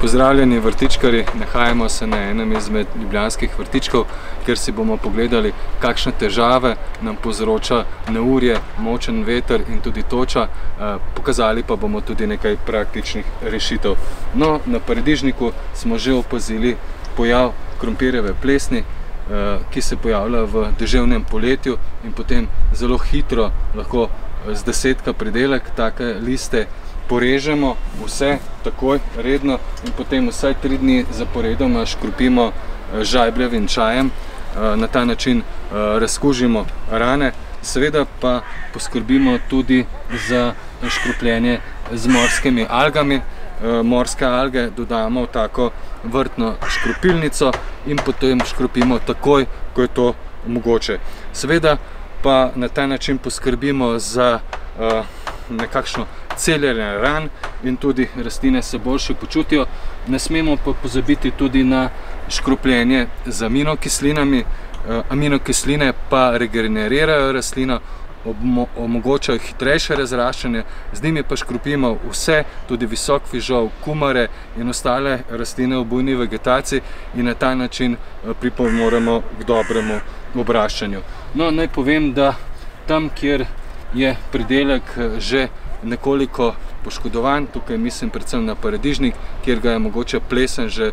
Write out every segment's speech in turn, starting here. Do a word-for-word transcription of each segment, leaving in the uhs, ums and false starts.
Pozdravljeni vrtičkarji, nahajamo se na enem izmed ljubljanskih vrtičkov, kjer si bomo pogledali, kakšne težave nam povzroča neurje, močen veter in tudi toča. Pokazali pa bomo tudi nekaj praktičnih rešitev. No, na paradižniku smo že opazili pojav krompirjeve plesni, ki se pojavlja v deževnem poletju in potem zelo hitro lahko z desetka pridelek take liste porežemo vse takoj, redno, in potem vsaj tri dni zaporedoma škropimo žajbljevim čajem. Na ta način razkužimo rane, seveda pa poskrbimo tudi za škropljenje z morskimi algami. Morske alge dodamo v tako vrtno škropilnico in potem škropimo takoj, ko je to mogoče. Seveda pa na ta način poskrbimo za nekakšno celjenje ran in tudi rastline se boljše počutijo. Ne smemo pa pozabiti tudi na škropljenje z aminokislinami. Aminokisline pa regenerirajo rastlino, omogočajo hitrejše razraščanje, z njimi pa škropimo vse, tudi visok fižol, kumare in ostale rastline v bujni vegetaciji in na ta način pripomoremo k dobremu obraščanju. No, naj povem, da tam, kjer je pridelek že nekoliko poškodovan, tukaj mislim predvsem na paradižnik, kjer ga je mogoče plesen že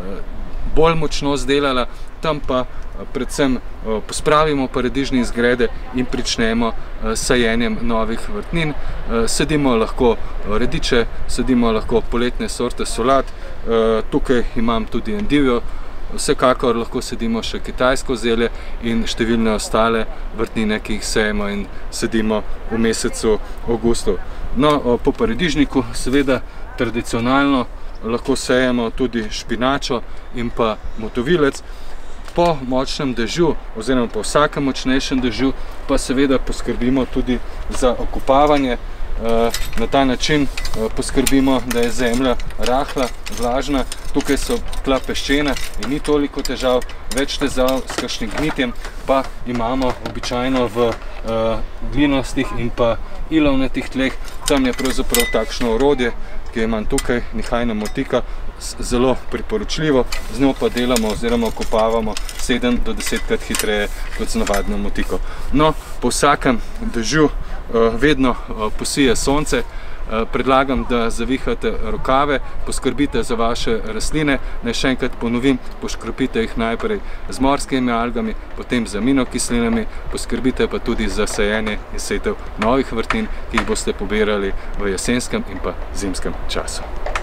bolj močno zdelala, tam pa predvsem pospravimo paradižnik z grede in pričnemo s sajenjem novih vrtnin. Sadimo lahko rediče, sadimo lahko poletne sorte solat, tukaj imam tudi endivijo, vsekakor lahko sadimo še kitajsko zelje in številne ostale vrtnine, ki jih sejemo in sadimo v mesecu avgustu. No, po paradižniku seveda tradicionalno lahko sejemo tudi špinačo in pa motovilec. Po močnem dežju oziroma po vsakem močnejšem dežju pa seveda poskrbimo tudi za okopavanje. Na ta način poskrbimo, da je zemlja rahla, vlažna. Tukaj so tla peščena in ni toliko težav, več težav s kakšnim gnitjem pa imamo običajno v glinastih in pa ilovnatih tleh. Tam je pravzaprav takšno orodje, ki jo imam tukaj, nihajna motika, zelo priporočljivo, z njo pa delamo oziroma okopavamo sedem do desetkrat hitreje kot z navadno motiko. No, po vsakem dežju vedno posije sonce. Predlagam, da zavihate rokave, poskrbite za vaše rastline. Naj še enkrat ponovim, poškropite jih najprej z morskimi algami, potem z aminokislinami, poskrbite pa tudi za sajenje in setev novih vrtnin, ki jih boste pobirali v jesenskem in pa zimskem času.